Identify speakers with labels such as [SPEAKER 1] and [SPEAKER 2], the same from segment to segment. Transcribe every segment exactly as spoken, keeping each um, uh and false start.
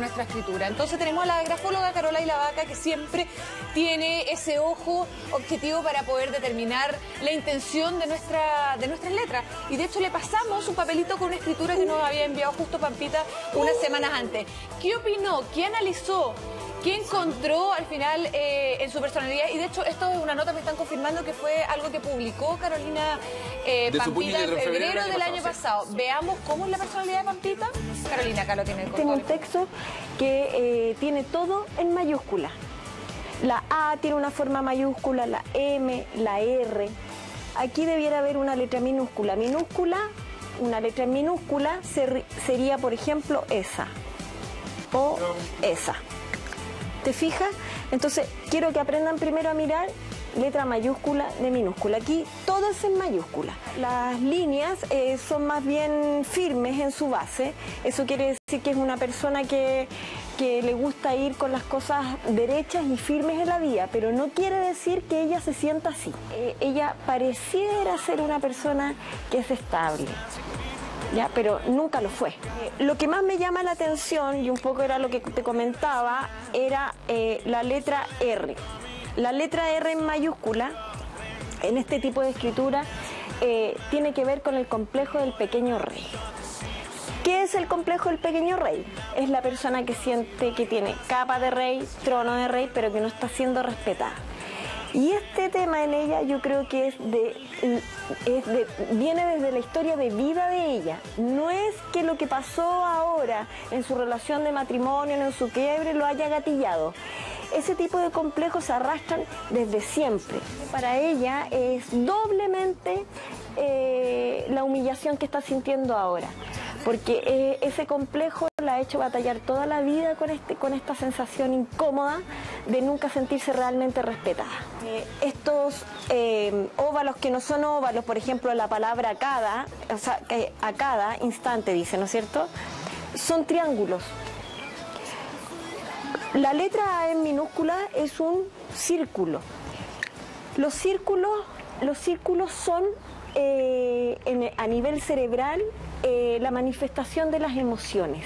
[SPEAKER 1] nuestra escritura. Entonces tenemos a la grafóloga Carola Ilavaca, que siempre tiene ese ojo objetivo para poder determinar la intención de, nuestra, de nuestras letras. Y de hecho le pasamos un papelito con una escritura que nos había enviado justo Pampita unas semanas antes. ¿Qué opinó? ¿Qué analizó? ¿Qué encontró al final eh, en su personalidad? Y de hecho esto es una nota, me están confirmando que fue algo que publicó Carolina eh, Pampita en febrero del año pasado. Sí. Veamos cómo es la personalidad de Pampita. Carolina, acá lo tiene el
[SPEAKER 2] Tengo un texto que eh, tiene todo en mayúscula. La A tiene una forma mayúscula, la M, la R. Aquí debiera haber una letra minúscula. Minúscula, una letra en minúscula ser, sería, por ejemplo, esa o esa. ¿Te fijas? Entonces, quiero que aprendan primero a mirar letra mayúscula de minúscula. Aquí todo es en mayúscula. Las líneas eh, son más bien firmes en su base. Eso quiere decir que es una persona que, que le gusta ir con las cosas derechas y firmes en la vida, pero no quiere decir que ella se sienta así. Eh, ella pareciera ser una persona que es estable. Ya, pero nunca lo fue. Eh, lo que más me llama la atención, y un poco era lo que te comentaba, era eh, la letra R. La letra R en mayúscula, en este tipo de escritura, eh, tiene que ver con el complejo del pequeño rey. ¿Qué es el complejo del pequeño rey? Es la persona que siente que tiene capa de rey, trono de rey, pero que no está siendo respetada. Y este tema en ella yo creo que es de, es de, viene desde la historia de vida de ella. No es que lo que pasó ahora en su relación de matrimonio, en su quiebre, lo haya gatillado. Ese tipo de complejos se arrastran desde siempre. Para ella es doblemente eh, la humillación que está sintiendo ahora. Porque eh, ese complejo la ha hecho batallar toda la vida con, este, con esta sensación incómoda de nunca sentirse realmente respetada. Eh, estos eh, óvalos que no son óvalos, por ejemplo, la palabra a cada, o sea, que a cada instante dice, ¿no es cierto?, son triángulos. La letra A en minúscula es un círculo. Los círculos, los círculos son eh, en, a nivel cerebral eh, la manifestación de las emociones.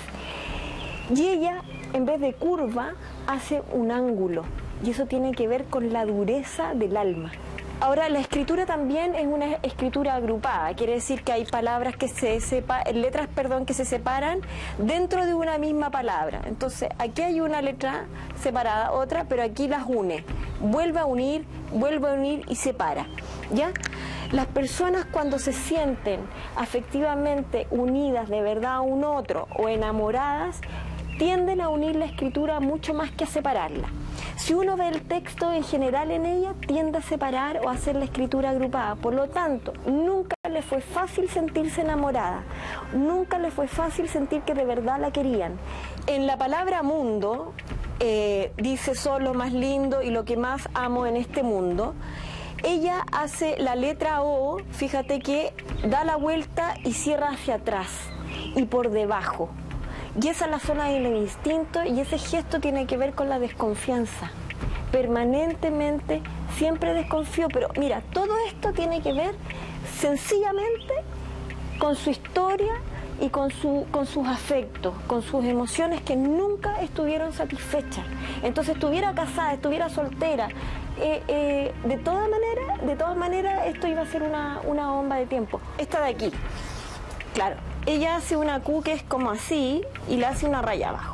[SPEAKER 2] Y ella, en vez de curva, hace un ángulo. Y eso tiene que ver con la dureza del alma. Ahora, la escritura también es una escritura agrupada, quiere decir que hay palabras que se separan, letras, perdón, que se separan dentro de una misma palabra. Entonces, aquí hay una letra separada, otra, pero aquí las une. Vuelve a unir, vuelve a unir y separa, ¿ya? Las personas cuando se sienten afectivamente unidas de verdad a un otro o enamoradas, tienden a unir la escritura mucho más que a separarla. Si uno ve el texto en general en ella, tiende a separar o a hacer la escritura agrupada. Por lo tanto, nunca le fue fácil sentirse enamorada. Nunca le fue fácil sentir que de verdad la querían. En la palabra mundo, eh, dice "soy lo más lindo y lo que más amo en este mundo". Ella hace la letra O, fíjate que da la vuelta y cierra hacia atrás y por debajo. Y esa es la zona del instinto y ese gesto tiene que ver con la desconfianza. Permanentemente, siempre desconfío, pero mira, todo esto tiene que ver sencillamente con su historia y con, su, con sus afectos, con sus emociones que nunca estuvieron satisfechas. Entonces, estuviera casada, estuviera soltera, eh, eh, de todas maneras, de todas maneras, esto iba a ser una, una bomba de tiempo. Esta de aquí, claro. Ella hace una Q que es como así y le hace una raya abajo.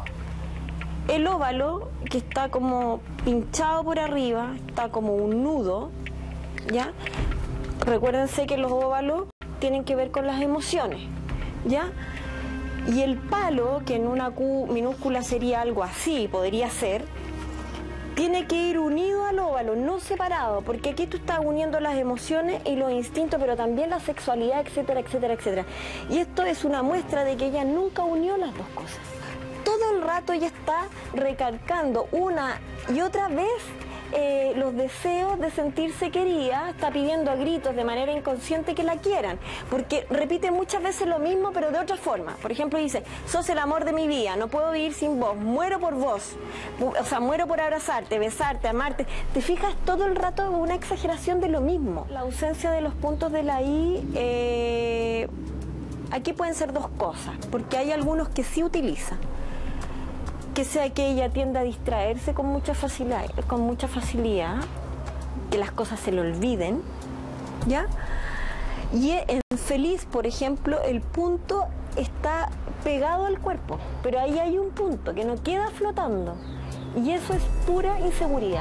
[SPEAKER 2] El óvalo, que está como pinchado por arriba, está como un nudo, ¿ya? Recuérdense que los óvalos tienen que ver con las emociones, ¿ya? Y el palo, que en una Q minúscula sería algo así, podría ser, tiene que ir unido al óvalo, no separado, porque aquí tú estás uniendo las emociones y los instintos, pero también la sexualidad, etcétera, etcétera, etcétera. Y esto es una muestra de que ella nunca unió las dos cosas. Todo el rato ella está recalcando una y otra vez eh, los deseos de sentirse querida, está pidiendo a gritos de manera inconsciente que la quieran, porque repite muchas veces lo mismo pero de otra forma. Por ejemplo dice, sos el amor de mi vida, no puedo vivir sin vos, muero por vos, o sea, muero por abrazarte, besarte, amarte. Te fijas todo el rato una exageración de lo mismo. La ausencia de los puntos de la I, eh, aquí pueden ser dos cosas, porque hay algunos que sí utilizan. que sea que ella tienda a distraerse con mucha facilidad, con mucha facilidad, que las cosas se le olviden, ¿ya? Y en feliz, por ejemplo, el punto está pegado al cuerpo, pero ahí hay un punto que no queda flotando, y eso es pura inseguridad.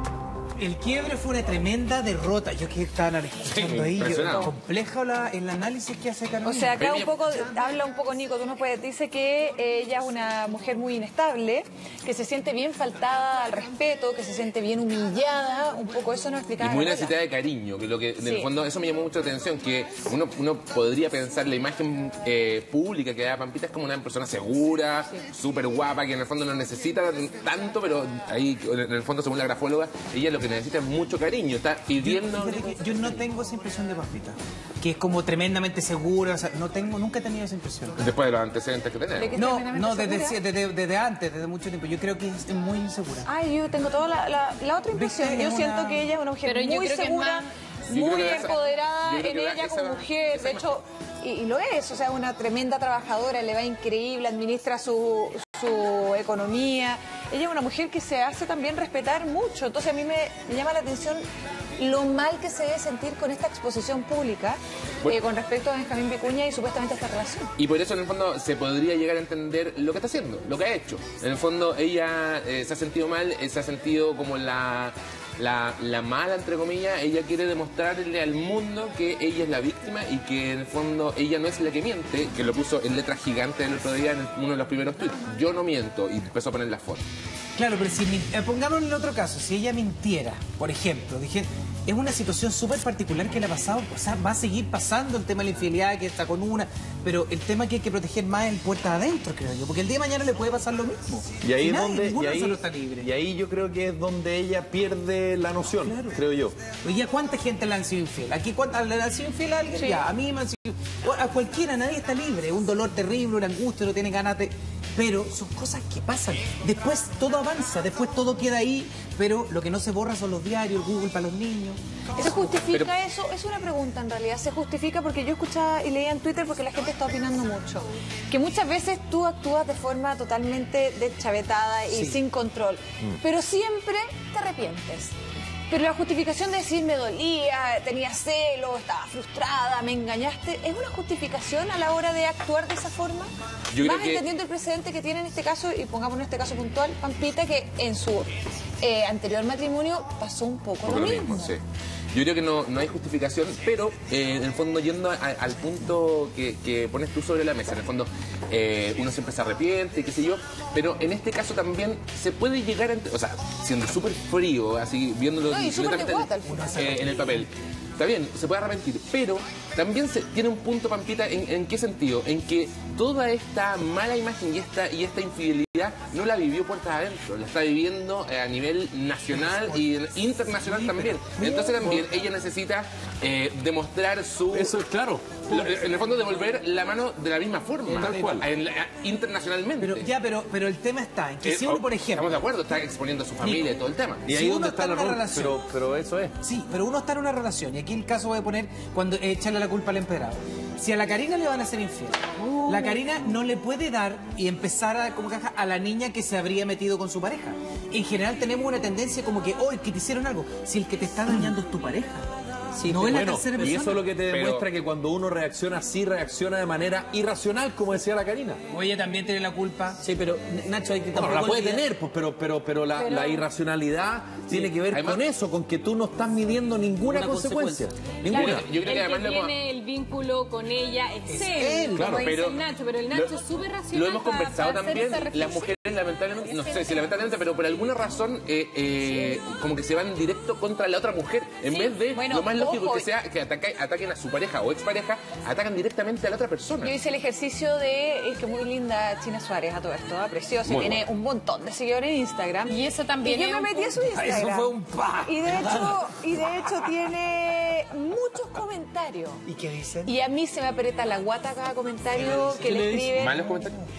[SPEAKER 3] El quiebre fue una tremenda derrota. Yo que estaba analizando sí, ahí, yo, complejo la, el análisis que hace Carolina.
[SPEAKER 1] O sea, acá un poco, habla un poco Nico, tú nos puedes, dice que ella es una mujer muy inestable, que se siente bien faltada al respeto, que se siente bien humillada, un poco eso nos explicaba.
[SPEAKER 4] Y muy necesitada de cariño, que lo que en sí. el fondo eso me llamó mucho la atención, que uno, uno podría pensar la imagen eh, pública que da Pampita es como una persona segura, súper sí. guapa, que en el fondo no necesita tanto, pero ahí en el fondo según la grafóloga, ella lo que necesita mucho cariño, está pidiendo...
[SPEAKER 3] Yo, yo no tengo esa impresión de Pampita, que es como tremendamente segura, o sea, no tengo, nunca he tenido esa impresión.
[SPEAKER 4] Después de los antecedentes que tenemos.
[SPEAKER 3] No, no, desde, desde, desde antes, desde mucho tiempo, yo creo que es muy insegura.
[SPEAKER 1] Ay, yo tengo toda la, la, la otra impresión, yo una... siento que ella es una mujer Pero muy segura, más... muy empoderada en ella como mujer, esa, de hecho, y, y lo es, o sea, una tremenda trabajadora, le va increíble, administra su, su economía. Ella es una mujer que se hace también respetar mucho, entonces a mí me, me llama la atención lo mal que se debe sentir con esta exposición pública bueno, eh, con respecto a Benjamín Vicuña y supuestamente esta relación.
[SPEAKER 4] Y por eso en el fondo se podría llegar a entender lo que está haciendo, lo que ha hecho. En el fondo ella eh, se ha sentido mal, eh, se ha sentido como la... La, la mala, entre comillas, ella quiere demostrarle al mundo que ella es la víctima y que en el fondo ella no es la que miente, que lo puso en letras gigantes el otro día en uno de los primeros tweets. Yo no miento, y empezó a poner las fotos.
[SPEAKER 3] Claro, pero si eh, pongámoslo en el otro caso, si ella mintiera, por ejemplo, dije, es una situación súper particular que le ha pasado, o sea, va a seguir pasando el tema de la infidelidad, que está con una, pero el tema que hay que proteger más es el puerta adentro, creo yo, porque el día de mañana le puede pasar lo mismo.
[SPEAKER 5] Y ahí,
[SPEAKER 3] si
[SPEAKER 5] es
[SPEAKER 3] nadie,
[SPEAKER 5] donde, y, ahí
[SPEAKER 3] está libre.
[SPEAKER 5] y ahí yo creo que es donde ella pierde la noción, claro. creo yo.
[SPEAKER 3] Oye, ¿cuánta gente le han sido infiel? ¿Aquí cuánta, le han sido infiel a alguien? Sí. Ya, a mí me han sido... A cualquiera, nadie está libre, un dolor terrible, una angustia, no tiene ganas de... Pero son cosas que pasan. Después todo avanza, después todo queda ahí, pero lo que no se borra son los diarios, Google para los niños.
[SPEAKER 1] ¿Se justifica pero... eso? Es una pregunta en realidad. ¿Se justifica? Porque yo escuchaba y leía en Twitter porque la gente está opinando mucho. Que muchas veces tú actúas de forma totalmente deschavetada y sí. sin control. Mm. Pero siempre te arrepientes. Pero la justificación de decir me dolía, tenía celos, estaba frustrada, me engañaste, ¿es una justificación a la hora de actuar de esa forma? Yo Más que... entendiendo el precedente que tiene en este caso, y pongamos en este caso puntual, Pampita, que en su eh, anterior matrimonio pasó un poco, poco lo, lo mismo. mismo
[SPEAKER 4] sí. Yo creo que no, no hay justificación, pero eh, en el fondo yendo a, al punto que, que pones tú sobre la mesa, en el fondo eh, uno siempre se arrepiente, qué sé yo, pero en este caso también se puede llegar a... O sea, siendo súper frío, así, viéndolo
[SPEAKER 1] no, y súper de guata,
[SPEAKER 4] en, eh, en el papel. Está bien, se puede arrepentir, pero también se, tiene un punto, Pampita, ¿en, en qué sentido? En que toda esta mala imagen y esta, y esta infidelidad no la vivió puertas adentro, la está viviendo a nivel nacional y internacional también. Entonces también ella necesita eh, demostrar su...
[SPEAKER 5] Eso es claro.
[SPEAKER 4] Lo, en el fondo devolver la mano de la misma forma,
[SPEAKER 5] tal cual.
[SPEAKER 4] En, en, internacionalmente.
[SPEAKER 3] Pero, ya, pero, pero el tema está en que eh, si uno, por ejemplo...
[SPEAKER 4] Estamos de acuerdo, está exponiendo a su familia y todo el tema.
[SPEAKER 5] Y ahí
[SPEAKER 3] si
[SPEAKER 5] donde está, está la
[SPEAKER 3] relación,
[SPEAKER 5] pero, pero eso es.
[SPEAKER 3] Sí, pero uno está en una relación, y aquí el caso voy a poner cuando eh, echarle la culpa al empedrado. Si a la Karina le van a hacer infiel, uh. la Karina no le puede dar y empezar a, como caja a la niña que se habría metido con su pareja. En general tenemos una tendencia como que, hoy oh, que te hicieron algo, si el que te está dañando es tu pareja. Sí, no es la tercera persona.
[SPEAKER 5] Y eso es lo que te demuestra
[SPEAKER 4] pero...
[SPEAKER 5] que cuando uno reacciona así, reacciona de manera irracional, como decía la Karina.
[SPEAKER 3] Oye, también tiene la culpa. Sí, pero Nacho, hay que
[SPEAKER 5] tampoco... No, la puede tener, pues, pero, pero, pero, la, pero... la irracionalidad sí. tiene que ver además, con eso, con que tú no estás midiendo ninguna consecuencia. consecuencia. Ninguna.
[SPEAKER 6] Claro, yo creo que además que tiene el vínculo con ella es, es él, él
[SPEAKER 4] claro,
[SPEAKER 6] como
[SPEAKER 4] pero
[SPEAKER 6] dice el Nacho, pero el Nacho
[SPEAKER 4] lo,
[SPEAKER 6] es súper racional.
[SPEAKER 4] Lo hemos conversado
[SPEAKER 6] para, para
[SPEAKER 4] también, las mujeres lamentablemente, no sé si lamentablemente, pero por alguna razón eh, eh, como que se van directo contra la otra mujer, en sí. vez de bueno, lo más lógico ojo. que sea que ataque, ataquen a su pareja o expareja, atacan directamente a la otra persona.
[SPEAKER 1] Yo hice el ejercicio de, es que muy linda China Suárez a todo esto, ¿eh? Preciosa, muy tiene bueno. un montón de seguidores en Instagram.
[SPEAKER 6] Y eso también.
[SPEAKER 1] Y yo me metí a su Instagram.
[SPEAKER 3] Eso fue un pa.
[SPEAKER 1] Y de hecho, y de hecho tiene muchos comentarios.
[SPEAKER 3] ¿Y qué dicen?
[SPEAKER 1] Y a mí se me aprieta la guata cada comentario que le escriben.
[SPEAKER 4] ¿Malos comentarios?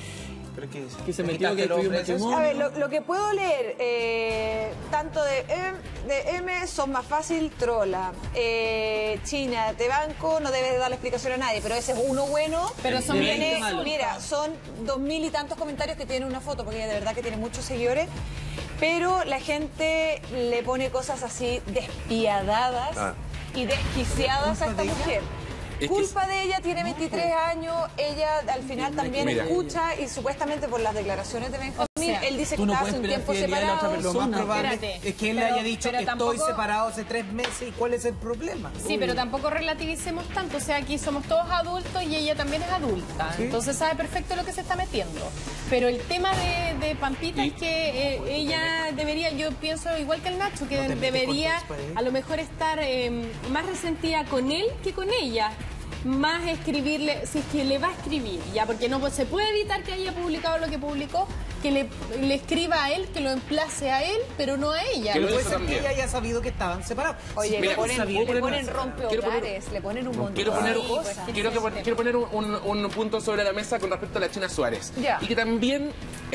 [SPEAKER 3] ¿Pero qué dice?
[SPEAKER 7] Que se
[SPEAKER 3] ¿Le
[SPEAKER 7] metió, que
[SPEAKER 3] quitaste
[SPEAKER 7] destruyó un
[SPEAKER 3] los precios?
[SPEAKER 7] matrimonio.
[SPEAKER 2] A ver, lo, lo que puedo leer, eh, tanto de M, de M son más fácil, trola. Eh, China, te banco, no debes darle explicación a nadie, pero ese es uno bueno.
[SPEAKER 6] Pero son
[SPEAKER 2] Tiene-
[SPEAKER 6] bien malos.
[SPEAKER 2] Mira, son dos mil y tantos comentarios que tienen una foto, porque ella de verdad que tiene muchos seguidores. Pero la gente le pone cosas así despiadadas
[SPEAKER 5] Ah.
[SPEAKER 2] y desquiciadas a esta mujer.
[SPEAKER 4] Es que
[SPEAKER 2] Culpa de ella, tiene veintitrés años, ella al final también
[SPEAKER 4] Mira.
[SPEAKER 2] escucha y supuestamente por las declaraciones de Benjamín,
[SPEAKER 6] O sea,
[SPEAKER 2] él dice que
[SPEAKER 7] tú no
[SPEAKER 2] está
[SPEAKER 7] puedes
[SPEAKER 2] hace un
[SPEAKER 7] esperar
[SPEAKER 2] tiempo
[SPEAKER 7] fidelidad de la otra
[SPEAKER 2] separado.
[SPEAKER 3] Lo más
[SPEAKER 7] persona.
[SPEAKER 3] probable
[SPEAKER 6] Espérate.
[SPEAKER 3] es que él
[SPEAKER 6] Pero-
[SPEAKER 3] le haya dicho
[SPEAKER 6] pero
[SPEAKER 3] estoy
[SPEAKER 6] tampoco-
[SPEAKER 3] separado hace tres meses y cuál es el problema.
[SPEAKER 6] Sí, pero tampoco relativicemos tanto. O sea, aquí somos todos adultos y ella también es adulta. Entonces sabe perfecto lo que se está metiendo. Pero el tema de, de Pampita es que eh, ella debería, yo pienso igual que el Nacho, que
[SPEAKER 3] No te metes
[SPEAKER 6] debería
[SPEAKER 3] con tus paredes.
[SPEAKER 6] a lo mejor estar eh, más resentida con él que con ella. Más escribirle, si es que le va a escribir, ya, porque no pues, se puede evitar que haya publicado lo que publicó, que le, le escriba a él, que lo emplace a él, pero no a ella.
[SPEAKER 4] Que lo
[SPEAKER 3] Puede
[SPEAKER 4] hizo
[SPEAKER 3] ser que
[SPEAKER 4] también.
[SPEAKER 3] ella haya sabido que estaban separados.
[SPEAKER 2] Oye,
[SPEAKER 4] Mira,
[SPEAKER 2] le ponen,
[SPEAKER 3] sabía que
[SPEAKER 2] le
[SPEAKER 3] estaban
[SPEAKER 2] ponen
[SPEAKER 3] separados.
[SPEAKER 2] rompehogares, le ponen un montón
[SPEAKER 4] Quiero poner,
[SPEAKER 2] de
[SPEAKER 6] Sí,
[SPEAKER 2] cosas.
[SPEAKER 6] pues,
[SPEAKER 4] quiero, que pon- quiero poner un, un- un punto sobre la mesa con respecto a la China Suárez.
[SPEAKER 2] Ya.
[SPEAKER 4] Y que también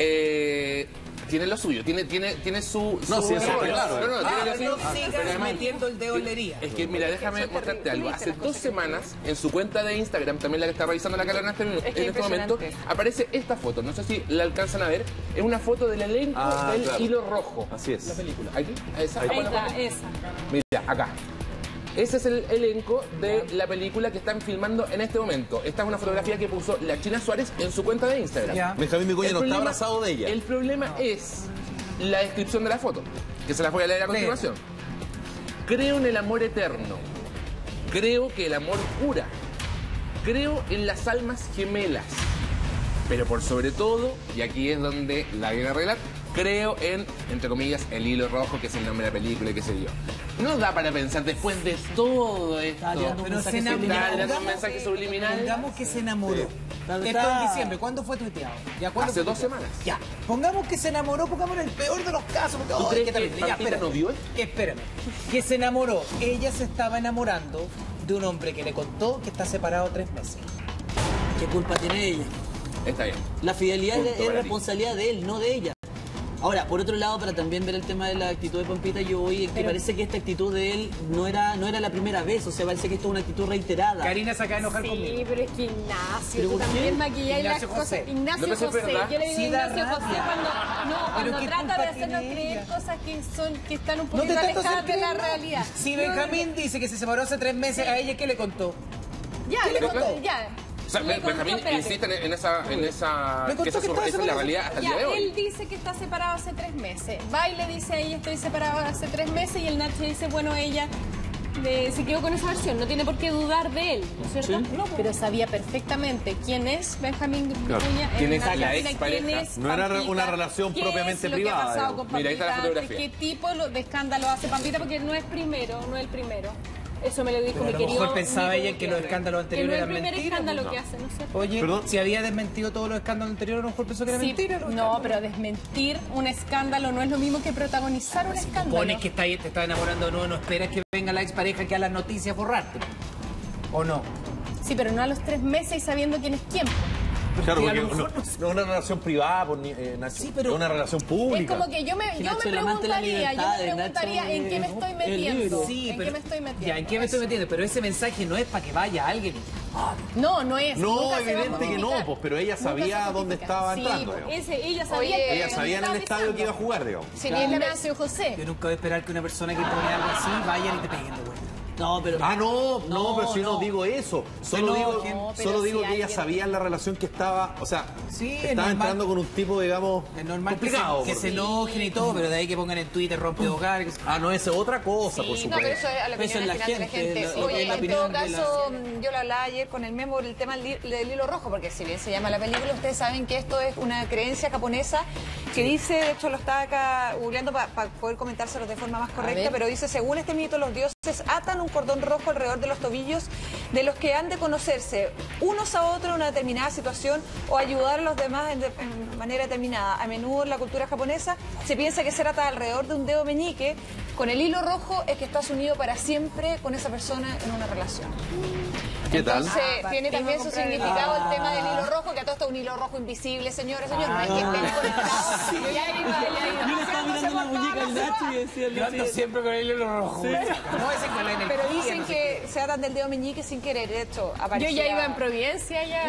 [SPEAKER 4] eh, tiene lo suyo, tiene, tiene, tiene su...
[SPEAKER 5] No,
[SPEAKER 4] su
[SPEAKER 5] sí, eso está
[SPEAKER 4] error.
[SPEAKER 5] claro.
[SPEAKER 4] No, no,
[SPEAKER 3] Ah,
[SPEAKER 4] tiene lo
[SPEAKER 3] no
[SPEAKER 4] suyo.
[SPEAKER 3] sigas
[SPEAKER 4] Pero además-
[SPEAKER 3] metiendo el dedo en la herida.
[SPEAKER 4] Es que, mira, déjame mostrarte algo. Hace dos semanas, en su cuenta de Instagram, también la que está revisando la Carolina en este,
[SPEAKER 2] Es que
[SPEAKER 4] en este momento,
[SPEAKER 2] impresionante.
[SPEAKER 4] aparece esta foto. No sé si la alcanzan a ver. Es una foto del elenco
[SPEAKER 5] Ah,
[SPEAKER 4] del
[SPEAKER 5] claro.
[SPEAKER 4] Hilo Rojo.
[SPEAKER 5] Así es.
[SPEAKER 4] ¿Aquí? ¿Esa?
[SPEAKER 6] Ahí
[SPEAKER 4] ¿Cuál es la
[SPEAKER 6] está,
[SPEAKER 4] foto?
[SPEAKER 6] esa.
[SPEAKER 4] Mira, acá. Ese es el elenco de la película que están filmando en este momento. Esta es una fotografía que puso la China Suárez en su cuenta de Instagram.
[SPEAKER 3] Ya.
[SPEAKER 5] Benjamín Vicuña
[SPEAKER 4] El
[SPEAKER 5] no está
[SPEAKER 4] problema-
[SPEAKER 5] abrazado de ella.
[SPEAKER 4] El problema es la descripción de la foto, que se las voy a leer a continuación. Creo en el amor eterno. Creo que el amor cura. Creo en las almas gemelas. Pero por sobre todo, y aquí es donde la viene a arreglar, creo en, entre comillas, el hilo rojo, que es el nombre de la película y qué sé yo. No da para pensar después de todo esto.
[SPEAKER 7] Está tirando un
[SPEAKER 3] Pero
[SPEAKER 7] mensaje
[SPEAKER 3] se enamoró.
[SPEAKER 7] subliminal.
[SPEAKER 4] Está tirando un mensaje subliminal.
[SPEAKER 3] Pongamos que se enamoró.
[SPEAKER 7] Claro,
[SPEAKER 3] Esto
[SPEAKER 7] está-
[SPEAKER 3] en diciembre. ¿Cuándo fue tuiteado? ¿Ya cuándo
[SPEAKER 4] Hace
[SPEAKER 3] fue
[SPEAKER 4] dos
[SPEAKER 3] tuiteado?
[SPEAKER 4] semanas.
[SPEAKER 3] Ya. Pongamos que se enamoró, pongamos el peor de los casos. porque, ¡ay,
[SPEAKER 4] crees
[SPEAKER 3] qué
[SPEAKER 4] que
[SPEAKER 3] terrible! Ya,
[SPEAKER 4] Pampita
[SPEAKER 3] espérame.
[SPEAKER 4] no vio esto?
[SPEAKER 3] Espérame. Que se enamoró. Ella se estaba enamorando de un hombre que le contó que está separado tres meses.
[SPEAKER 7] ¿Qué culpa tiene ella?
[SPEAKER 4] Está bien.
[SPEAKER 7] La fidelidad
[SPEAKER 4] Punto
[SPEAKER 7] es
[SPEAKER 4] para ti.
[SPEAKER 7] responsabilidad de él, no de ella. Ahora, por otro lado, para también ver el tema de la actitud de Pampita, yo voy en que parece que esta actitud de él no era, no era la primera vez, o sea, parece que esto es una actitud reiterada.
[SPEAKER 3] Karina se acaba de enojar conmigo.
[SPEAKER 6] Sí, pero es que Ignacio,
[SPEAKER 7] ¿Pero
[SPEAKER 6] tú
[SPEAKER 7] por qué?
[SPEAKER 6] también maquilláis las
[SPEAKER 3] Ignacio
[SPEAKER 6] cosas.
[SPEAKER 3] José.
[SPEAKER 6] Ignacio
[SPEAKER 4] No, pero eso es
[SPEAKER 6] José,
[SPEAKER 4] verdad.
[SPEAKER 6] yo le digo
[SPEAKER 3] Sí da
[SPEAKER 6] Ignacio
[SPEAKER 3] rabia.
[SPEAKER 6] José cuando, no, cuando
[SPEAKER 3] ¿qué
[SPEAKER 6] trata
[SPEAKER 3] culpa
[SPEAKER 6] de hacernos
[SPEAKER 3] tiene
[SPEAKER 6] creer
[SPEAKER 3] ella?
[SPEAKER 6] cosas que son que están un
[SPEAKER 3] No
[SPEAKER 6] poquito
[SPEAKER 3] te tanto
[SPEAKER 6] alejadas
[SPEAKER 3] hacer
[SPEAKER 6] de la
[SPEAKER 3] creer, no.
[SPEAKER 6] realidad.
[SPEAKER 3] Si
[SPEAKER 6] No,
[SPEAKER 3] Benjamín dice que se separó hace tres meses, ¿a ella qué le contó?
[SPEAKER 6] Ya,
[SPEAKER 3] ¿Qué le
[SPEAKER 6] le
[SPEAKER 3] contó?
[SPEAKER 6] contó, ya.
[SPEAKER 4] O sea,
[SPEAKER 6] Le
[SPEAKER 4] Ben-
[SPEAKER 6] contó,
[SPEAKER 4] Benjamín
[SPEAKER 6] espérate.
[SPEAKER 4] insiste en, en esa, en esa,
[SPEAKER 3] Me contó
[SPEAKER 4] que esa, es
[SPEAKER 3] que
[SPEAKER 4] su-
[SPEAKER 3] estaba
[SPEAKER 4] esa es la
[SPEAKER 3] separado.
[SPEAKER 4] realidad hasta el día de
[SPEAKER 6] Ya,
[SPEAKER 4] hoy.
[SPEAKER 6] él dice que está separado hace tres meses. Va y le dice a ella, estoy separado hace tres meses, y el Nacho dice, bueno, ella eh, se quedó con esa versión, no tiene por qué dudar de él, ¿no es cierto?
[SPEAKER 7] Sí.
[SPEAKER 6] No, pero sabía perfectamente quién es Benjamín
[SPEAKER 5] Claro.
[SPEAKER 6] Vicuña,
[SPEAKER 4] ¿Quién
[SPEAKER 6] en
[SPEAKER 4] es
[SPEAKER 6] una
[SPEAKER 4] la
[SPEAKER 6] Argentina,
[SPEAKER 4] expareja?
[SPEAKER 6] quién es
[SPEAKER 5] No era
[SPEAKER 6] Pampita,
[SPEAKER 5] una relación
[SPEAKER 6] qué
[SPEAKER 5] propiamente
[SPEAKER 6] es lo
[SPEAKER 5] privada,
[SPEAKER 6] que ha pasado
[SPEAKER 5] digamos.
[SPEAKER 6] con
[SPEAKER 4] Mira, ahí está la
[SPEAKER 6] Pampita,
[SPEAKER 4] fotografía.
[SPEAKER 6] ¿qué tipo de escándalo hace Pampita? Porque no es primero, no es el primero. Eso me lo dijo
[SPEAKER 3] Pero
[SPEAKER 6] mi
[SPEAKER 3] a lo
[SPEAKER 6] querido
[SPEAKER 3] mejor pensaba
[SPEAKER 6] Nico
[SPEAKER 3] ella que los
[SPEAKER 6] Gutiérrez.
[SPEAKER 3] escándalos anteriores
[SPEAKER 6] Que no es
[SPEAKER 3] eran
[SPEAKER 6] el primer
[SPEAKER 3] mentiras,
[SPEAKER 6] escándalo
[SPEAKER 3] ¿no?
[SPEAKER 6] que hace, ¿no es cierto?
[SPEAKER 3] Oye,
[SPEAKER 5] Perdón.
[SPEAKER 3] si había desmentido todos los escándalos anteriores, a lo mejor pensó que era
[SPEAKER 6] Sí,
[SPEAKER 3] mentira. los
[SPEAKER 6] no,
[SPEAKER 3] escándalos.
[SPEAKER 6] pero desmentir un escándalo no es lo mismo que protagonizar un escándalo.
[SPEAKER 3] Pones que está ahí, te está enamorando de nuevo, no esperas que venga la expareja que a las noticias a borrarte. ¿O no?
[SPEAKER 6] Sí, pero no a los tres meses y sabiendo quién es quién.
[SPEAKER 5] Claro,
[SPEAKER 3] Sí, a
[SPEAKER 5] porque
[SPEAKER 3] lo
[SPEAKER 5] no,
[SPEAKER 3] mejor
[SPEAKER 5] no es una relación privada, por ni- eh, Nacho.
[SPEAKER 3] Sí, pero-
[SPEAKER 5] es una relación pública.
[SPEAKER 6] Es como que yo me, yo me
[SPEAKER 7] Nacho, el amante de la
[SPEAKER 6] preguntaría, yo
[SPEAKER 7] libertad,
[SPEAKER 6] me
[SPEAKER 7] Nacho,
[SPEAKER 6] preguntaría en qué me estoy
[SPEAKER 7] el
[SPEAKER 6] metiendo.
[SPEAKER 7] libro.
[SPEAKER 3] Sí,
[SPEAKER 6] ¿En
[SPEAKER 3] pero,
[SPEAKER 6] qué me estoy metiendo?
[SPEAKER 3] Ya, ¿en qué me estoy metiendo? Pero ese mensaje no es para que vaya alguien.
[SPEAKER 6] No, no es.
[SPEAKER 5] No,
[SPEAKER 6] nunca se va a
[SPEAKER 5] evidente que no,
[SPEAKER 6] justificar.
[SPEAKER 5] pues, pero ella
[SPEAKER 6] Nunca
[SPEAKER 5] sabía
[SPEAKER 6] se justifica.
[SPEAKER 5] dónde estaba
[SPEAKER 6] Sí,
[SPEAKER 5] entrando,
[SPEAKER 6] pues,
[SPEAKER 5] digamos.
[SPEAKER 6] ese, ella sabía
[SPEAKER 2] Oye,
[SPEAKER 6] que
[SPEAKER 5] Ella
[SPEAKER 6] dónde
[SPEAKER 5] sabía en el
[SPEAKER 6] estaba
[SPEAKER 5] estadio que iba a
[SPEAKER 6] pisando.
[SPEAKER 5] jugar, digamos.
[SPEAKER 2] Sí, bien,
[SPEAKER 6] Ignacio José.
[SPEAKER 3] Yo nunca voy a esperar que una persona que pone algo así vaya y te pegue en la vuelta.
[SPEAKER 7] No, pero...
[SPEAKER 5] Ah, no, no,
[SPEAKER 7] No,
[SPEAKER 5] pero si no,
[SPEAKER 7] no.
[SPEAKER 5] digo eso. Solo
[SPEAKER 3] No,
[SPEAKER 5] digo,
[SPEAKER 3] no,
[SPEAKER 6] pero
[SPEAKER 5] solo
[SPEAKER 6] si
[SPEAKER 5] digo que ella
[SPEAKER 6] alguien-
[SPEAKER 5] sabía en la relación que estaba, o sea,
[SPEAKER 3] Sí, es
[SPEAKER 5] estaba
[SPEAKER 3] normal.
[SPEAKER 5] entrando con un tipo, digamos,
[SPEAKER 3] Es normal que se,
[SPEAKER 5] complicado.
[SPEAKER 3] que
[SPEAKER 5] por-
[SPEAKER 3] se enojen y todo, pero de ahí que pongan en Twitter rompe hogar. que se-
[SPEAKER 5] Ah, no, esa es otra cosa, por
[SPEAKER 2] No,
[SPEAKER 5] supuesto.
[SPEAKER 2] pero eso es a la
[SPEAKER 7] Eso
[SPEAKER 2] opinión
[SPEAKER 7] es la
[SPEAKER 2] al final de la
[SPEAKER 7] gente,
[SPEAKER 2] gente.
[SPEAKER 7] lo- lo que
[SPEAKER 2] Oye,
[SPEAKER 7] es la
[SPEAKER 2] en
[SPEAKER 7] opinión
[SPEAKER 2] todo
[SPEAKER 7] de la-
[SPEAKER 2] caso, mm, yo lo hablaba ayer con el memo del tema del, li- del hilo rojo, porque si bien se llama la película, ustedes saben que esto es una creencia japonesa que dice, de hecho lo estaba acá googleando para poder comentárselo de forma más correcta,
[SPEAKER 6] ver.
[SPEAKER 2] pero dice, según este mito, los dioses atan un cordón rojo alrededor de los tobillos de los que han de conocerse unos a otros en una determinada situación o ayudar a los demás en, de- en manera determinada. A menudo en la cultura japonesa se piensa que ser atada alrededor de un dedo meñique
[SPEAKER 1] con el hilo rojo es que estás unido para siempre con esa persona en una relación.
[SPEAKER 5] ¿Qué tal?
[SPEAKER 1] Entonces,
[SPEAKER 6] Ah,
[SPEAKER 1] tiene también su
[SPEAKER 6] comprar el-
[SPEAKER 1] significado el tema del hilo rojo, que a todo está un hilo rojo invisible, señores, señores, no es que estén conectados.
[SPEAKER 6] Ya iba, ya iba.
[SPEAKER 7] Yo le estaba mirando la muñeca al Nacho y decía...
[SPEAKER 3] Yo ando siempre con el hilo rojo. No, ese con la energía.
[SPEAKER 1] Pero dicen
[SPEAKER 3] no sé
[SPEAKER 1] que se atan del dedo meñique sin querer, de hecho, aparecía...
[SPEAKER 6] Yo ya iba en Providencia ya.
[SPEAKER 1] ¿Y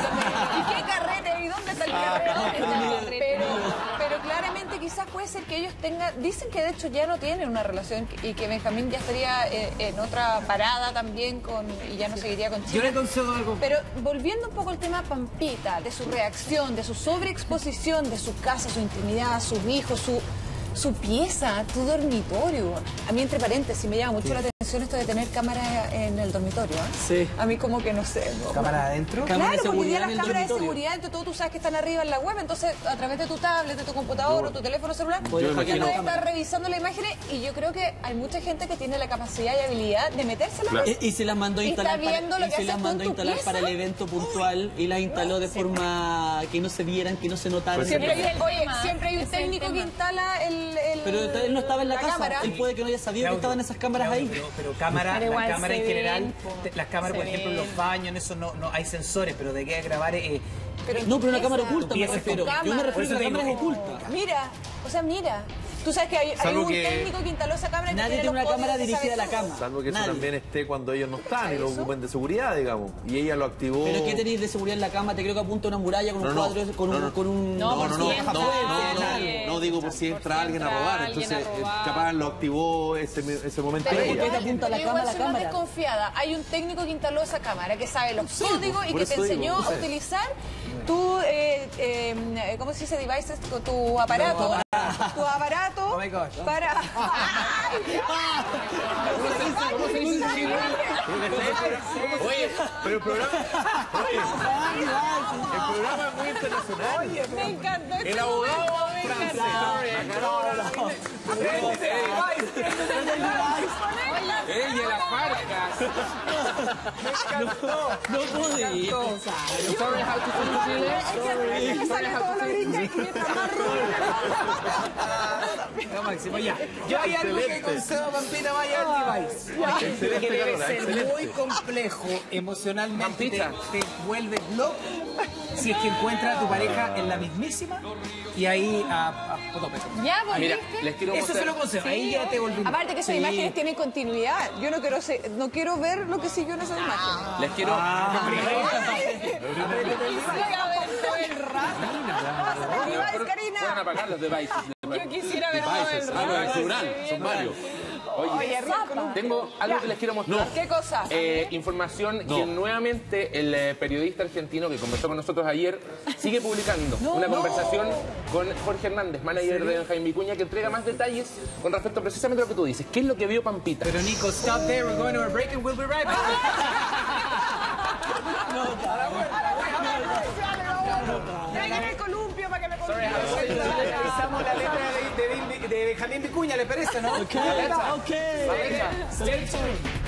[SPEAKER 1] qué carrete? ¿Y dónde está el carrete? Pero, pero claramente quizás puede ser que ellos tengan... Dicen que de hecho ya no tienen una relación y que Benjamín ya estaría eh, en otra parada también con y ya no seguiría con
[SPEAKER 3] Yo
[SPEAKER 1] Chile.
[SPEAKER 3] le concedo algo.
[SPEAKER 1] Pero volviendo un poco al tema Pampita, de su reacción, de su sobreexposición, de su casa, su intimidad, sus hijos, su, su pieza, tu dormitorio. A mí, entre paréntesis, me llama mucho la atención esto de tener cámaras en el dormitorio. ¿eh?
[SPEAKER 7] Sí.
[SPEAKER 1] A mí como que no sé. ¿no?
[SPEAKER 3] ¿Cámara adentro?
[SPEAKER 7] Cámara de
[SPEAKER 1] Claro, porque hoy día
[SPEAKER 7] seguridad
[SPEAKER 1] las
[SPEAKER 7] en el
[SPEAKER 1] cámaras de
[SPEAKER 7] dormitorio.
[SPEAKER 1] seguridad, entre todo tú sabes que están arriba en la web, entonces a través de tu tablet, de tu computador o tu teléfono celular,
[SPEAKER 7] Puedes
[SPEAKER 1] tú
[SPEAKER 7] hackear la
[SPEAKER 1] puedes
[SPEAKER 7] cámara.
[SPEAKER 1] estar revisando las imágenes y yo creo que hay mucha gente que tiene la capacidad y habilidad de meterse en la
[SPEAKER 5] Claro.
[SPEAKER 1] web.
[SPEAKER 7] Y, y se las mandó a
[SPEAKER 1] Y está
[SPEAKER 7] instalar,
[SPEAKER 1] viendo
[SPEAKER 7] para,
[SPEAKER 1] lo
[SPEAKER 7] y
[SPEAKER 1] que
[SPEAKER 7] se
[SPEAKER 1] haces
[SPEAKER 7] las
[SPEAKER 1] tú en
[SPEAKER 7] mandó a
[SPEAKER 1] tu
[SPEAKER 7] instalar
[SPEAKER 1] pieza.
[SPEAKER 7] para el evento puntual y las instaló de forma que no se vieran, que no se notaran.
[SPEAKER 1] Siempre hay,
[SPEAKER 6] Ese es el
[SPEAKER 1] oye,
[SPEAKER 6] tema,
[SPEAKER 1] siempre hay un
[SPEAKER 6] ese es el
[SPEAKER 1] técnico que
[SPEAKER 6] tema.
[SPEAKER 1] instala el, el-
[SPEAKER 7] Pero él no estaba en la, casa,
[SPEAKER 1] cámara.
[SPEAKER 7] él puede que no haya sabido que
[SPEAKER 3] Claudio,
[SPEAKER 7] estaban esas cámaras
[SPEAKER 3] Claudio,
[SPEAKER 7] ahí.
[SPEAKER 3] Pero, pero cámara,
[SPEAKER 6] Pero igual
[SPEAKER 3] la cámara en
[SPEAKER 6] se
[SPEAKER 3] general,
[SPEAKER 6] ven, po.
[SPEAKER 3] te- las cámaras,
[SPEAKER 6] Se
[SPEAKER 3] por ejemplo, en
[SPEAKER 6] ven.
[SPEAKER 3] los baños, en eso no, no hay sensores, pero de qué grabar eh,
[SPEAKER 1] Pero
[SPEAKER 7] No, pero una
[SPEAKER 1] esa-
[SPEAKER 7] cámara oculta me
[SPEAKER 3] pieza
[SPEAKER 7] refiero.
[SPEAKER 1] con
[SPEAKER 7] Yo me
[SPEAKER 1] cámara.
[SPEAKER 7] refiero a
[SPEAKER 3] Por
[SPEAKER 7] que la
[SPEAKER 3] eso te
[SPEAKER 7] cámara es
[SPEAKER 3] digo,
[SPEAKER 7] oculta.
[SPEAKER 1] Mira, o sea, mira. Tú sabes que hay, hay
[SPEAKER 5] Salvo
[SPEAKER 1] un
[SPEAKER 5] que-
[SPEAKER 1] técnico que instaló esa cámara que
[SPEAKER 7] Nadie
[SPEAKER 1] tiene
[SPEAKER 7] tiene
[SPEAKER 1] los
[SPEAKER 7] una cámara
[SPEAKER 1] códigos que
[SPEAKER 7] dirigida a la
[SPEAKER 1] sabe todo.
[SPEAKER 7] cama.
[SPEAKER 5] Salvo que eso
[SPEAKER 7] Nadie.
[SPEAKER 5] también esté cuando ellos no están y lo
[SPEAKER 1] ¿Eso?
[SPEAKER 5] ocupen de seguridad, digamos. Y ella lo activó.
[SPEAKER 7] Pero ¿qué tenéis de seguridad en la cama? Te creo que apunta una muralla con un
[SPEAKER 5] No, no,
[SPEAKER 7] cuadro, con
[SPEAKER 5] no,
[SPEAKER 7] un...
[SPEAKER 5] no.
[SPEAKER 7] Con un
[SPEAKER 6] No,
[SPEAKER 5] No,
[SPEAKER 6] por
[SPEAKER 5] no,
[SPEAKER 6] si
[SPEAKER 5] no,
[SPEAKER 6] entra
[SPEAKER 5] no, no,
[SPEAKER 6] alguien.
[SPEAKER 5] no, no digo por si
[SPEAKER 6] Por
[SPEAKER 5] entra
[SPEAKER 6] si
[SPEAKER 5] alguien a
[SPEAKER 6] entra
[SPEAKER 5] robar,
[SPEAKER 6] alguien
[SPEAKER 5] entonces
[SPEAKER 6] a
[SPEAKER 5] eh,
[SPEAKER 6] robar.
[SPEAKER 5] capaz lo activó ese, ese momento
[SPEAKER 1] Pero
[SPEAKER 7] ¿por qué te
[SPEAKER 5] ella.
[SPEAKER 7] apunta la
[SPEAKER 1] yo
[SPEAKER 7] cámara,
[SPEAKER 1] igual
[SPEAKER 7] la
[SPEAKER 1] soy más
[SPEAKER 7] cámara?
[SPEAKER 1] desconfiada. Hay un técnico que instaló esa cámara, que sabe los códigos y
[SPEAKER 5] por
[SPEAKER 1] que
[SPEAKER 5] eso
[SPEAKER 1] te
[SPEAKER 5] digo,
[SPEAKER 1] enseñó
[SPEAKER 5] no sé.
[SPEAKER 1] a utilizar tu, eh, eh, ¿cómo se dice? Devices, tu, tu aparato. Tu aparato
[SPEAKER 3] Oh my gosh.
[SPEAKER 1] para... ¡Ay, Dios!
[SPEAKER 4] ¿Cómo se dice en Chile? Oye, pero el programa, el programa es muy internacional.
[SPEAKER 1] Me encantó.
[SPEAKER 4] El abogado francés. Ella, la parca.
[SPEAKER 7] No pude ir.
[SPEAKER 4] Sorry, how to say in Chile.
[SPEAKER 1] Sale todo lo gringo y mientras más rubio.
[SPEAKER 3] No, Máximo, ya. Yo hay algo que concedo, Pampita, vaya al device.
[SPEAKER 5] Excelente,
[SPEAKER 3] Que debe
[SPEAKER 5] Carola,
[SPEAKER 3] ser
[SPEAKER 5] excelente.
[SPEAKER 3] muy complejo emocionalmente. Te,
[SPEAKER 4] Pampita.
[SPEAKER 3] te vuelve loco si es que encuentra a tu pareja en la mismísima y ahí a, a potopeta.
[SPEAKER 6] Ya, pues,
[SPEAKER 4] Mira,
[SPEAKER 6] ¿viste?
[SPEAKER 4] les quiero
[SPEAKER 3] Eso se
[SPEAKER 4] mostrar.
[SPEAKER 3] lo concedo. Ahí ya te volví loco.
[SPEAKER 1] Aparte que esas
[SPEAKER 7] Sí.
[SPEAKER 1] imágenes tienen continuidad. Yo no quiero se- no quiero ver lo que siguió en esas imágenes.
[SPEAKER 4] Les quiero.
[SPEAKER 1] Device, Karina.
[SPEAKER 4] Pueden apagar los devices.
[SPEAKER 6] Yo quisiera ver todo el
[SPEAKER 5] Ah, no, en
[SPEAKER 6] rato.
[SPEAKER 5] plural, son varios.
[SPEAKER 4] Oye,
[SPEAKER 1] Oye, rico.
[SPEAKER 4] tengo algo que les quiero mostrar.
[SPEAKER 1] ¿Qué cosa?
[SPEAKER 4] Eh, información que nuevamente el eh, periodista argentino que conversó con nosotros ayer sigue publicando una conversación con Jorge Hernández, manager de Benjamín Vicuña, que entrega más detalles con respecto precisamente a lo que tú dices. ¿Qué es lo que vio Pampita?
[SPEAKER 3] Pero Nico, stop there. We're going to a break and we'll be right back.
[SPEAKER 1] Traigan el columpio para que me
[SPEAKER 3] Revisamos la letra de, de, de Benjamín Vicuña, ¿le parece, no?
[SPEAKER 7] Ok, ok.
[SPEAKER 3] Stay tuned.